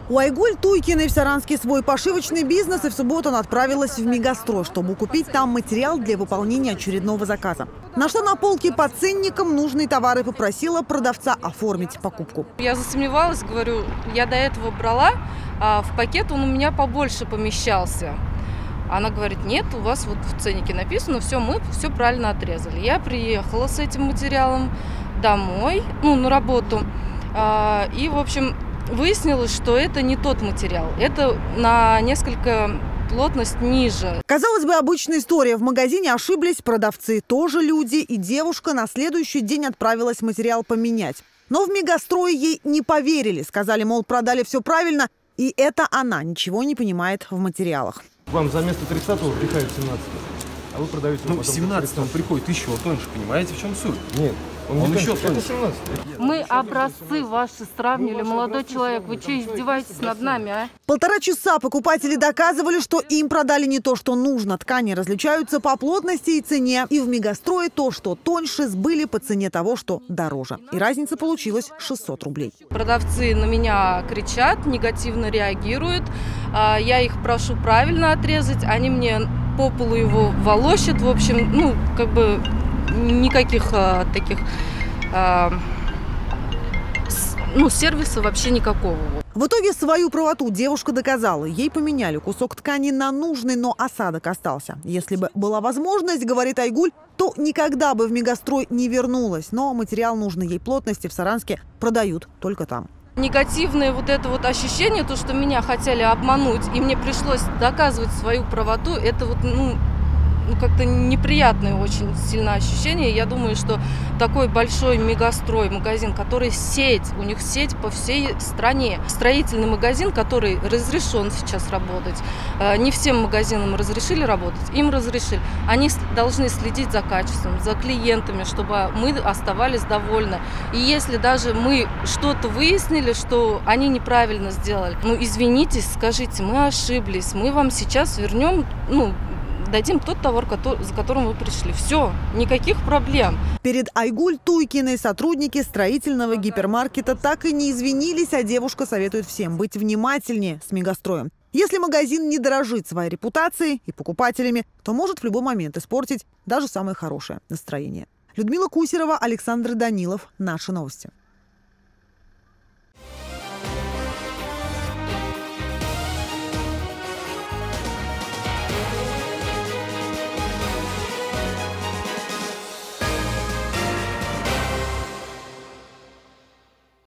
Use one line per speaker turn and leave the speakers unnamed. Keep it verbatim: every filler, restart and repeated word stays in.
У Айгуль Туйкиной в Саранске свой пошивочный бизнес, и в субботу она отправилась в Мегастрой, чтобы купить там материал для выполнения очередного заказа. Нашла на полке по ценникам нужные товары и попросила продавца оформить покупку.
Я засомневалась, говорю, я до этого брала, а в пакет он у меня побольше помещался. Она говорит, нет, у вас вот в ценнике написано, все, мы все правильно отрезали. Я приехала с этим материалом домой, ну, на работу, и, в общем, выяснилось, что это не тот материал, это на несколько плотность ниже.
Казалось бы, обычная история. В магазине ошиблись продавцы, тоже люди, и девушка на следующий день отправилась материал поменять. Но в Мегастрое ей не поверили, сказали, мол, продали все правильно, и это она ничего не понимает в материалах.
Вам за место тридцатого приходит семнадцатого, а вы продаете...
Ну, семнадцатого приходит еще тоньше, понимаете, в чем суть?
Нет. Он,
Он
не
еще
это семнадцатый.
Мы образцы ваши сравнили. Молодой человек, вы что, издеваетесь над нами, а?
Полтора часа покупатели доказывали, что им продали не то, что нужно. Ткани различаются по плотности и цене. И в Мегастрое то, что тоньше, сбыли по цене того, что дороже. И разница получилась шестьсот рублей.
Продавцы на меня кричат, негативно реагируют. Я их прошу правильно отрезать. Они мне по полу его волощат. В общем, ну, как бы... Никаких а, таких а, с, ну, сервиса вообще никакого.
В итоге свою правоту девушка доказала. Ей поменяли кусок ткани на нужный, но осадок остался. Если бы была возможность, говорит Айгуль, то никогда бы в Мегастрой не вернулась. Но материал нужной ей плотности в Саранске продают только там.
Негативное вот это вот ощущение, то, что меня хотели обмануть, и мне пришлось доказывать свою правоту, это вот, ну... Ну, как-то неприятное очень сильное ощущение. Я думаю, что такой большой Мегастрой, магазин, который сеть, у них сеть по всей стране. Строительный магазин, который разрешен сейчас работать. Не всем магазинам разрешили работать, им разрешили. Они должны следить за качеством, за клиентами, чтобы мы оставались довольны. И если даже мы что-то выяснили, что они неправильно сделали, ну, извинитесь, скажите, мы ошиблись, мы вам сейчас вернем, ну, дадим тот товар, за которым вы пришли. Все, никаких проблем.
Перед Айгуль Туйкиной сотрудники строительного гипермаркета так и не извинились, а девушка советует всем быть внимательнее с Мегастроем. Если магазин не дорожит своей репутацией и покупателями, то может в любой момент испортить даже самое хорошее настроение. Людмила Кусерова, Александр Данилов. Наши новости.